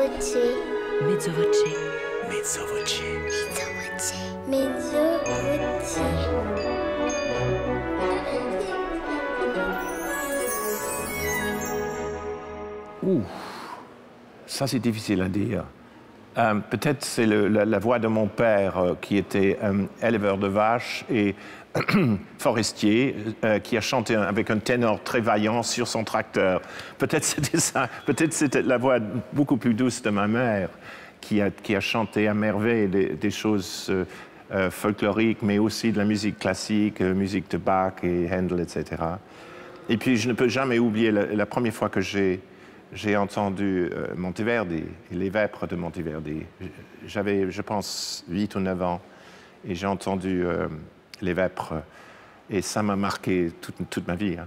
voce. Mezzo voce. Mezzo voce. Mezzo voce. Mezzo voce. Ouh, ça c'est difficile à dire. Peut-être c'est la voix de mon père qui était éleveur de vaches et forestier, qui a chanté avec un ténor très vaillant sur son tracteur. Peut-être c'était ça. Peut-être c'était la voix beaucoup plus douce de ma mère qui a chanté à merveille des choses folkloriques, mais aussi de la musique classique, musique de Bach et Handel, etc. Et puis je ne peux jamais oublier la première fois que j'ai entendu Monteverdi et les Vêpres de Monteverdi. J'avais, je pense, 8 ou 9 ans et j'ai entendu les Vêpres et ça m'a marqué toute ma vie. Hein.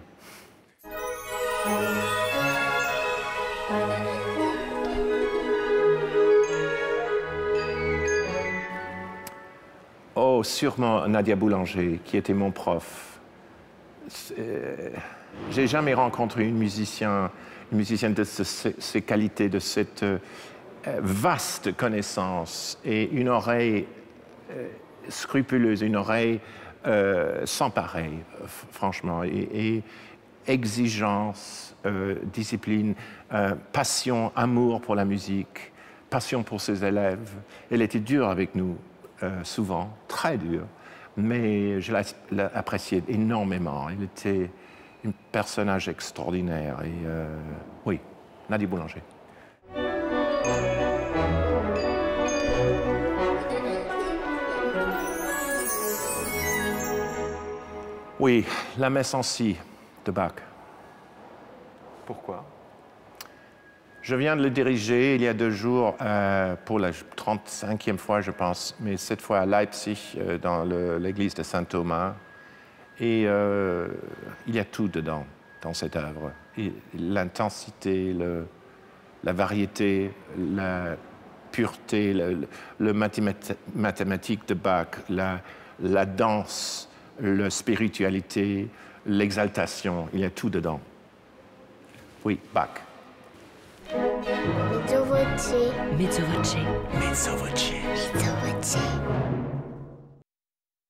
Oh, sûrement Nadia Boulanger, qui était mon prof. J'ai jamais rencontré une musicienne de ces qualités, de cette vaste connaissance et une oreille scrupuleuse, une oreille sans pareil, franchement, et exigence, discipline, passion, amour pour la musique, passion pour ses élèves. Elle était dure avec nous, souvent, très dure, mais je l'appréciais énormément. Elle était un personnage extraordinaire. Et oui, Nadia Boulanger. Oui, la messe en si de Bach. Pourquoi? Je viens de le diriger il y a 2 jours pour la 35e fois, je pense, mais cette fois à Leipzig, dans l'église de Saint-Thomas. Et il y a tout dedans, dans cette œuvre. L'intensité, la variété, la pureté, le mathématique de Bach, la danse, la spiritualité, l'exaltation, il y a tout dedans. Oui, Bach. Mezzo voce. Mezzo voce. Mezzo voce. Mezzo voce.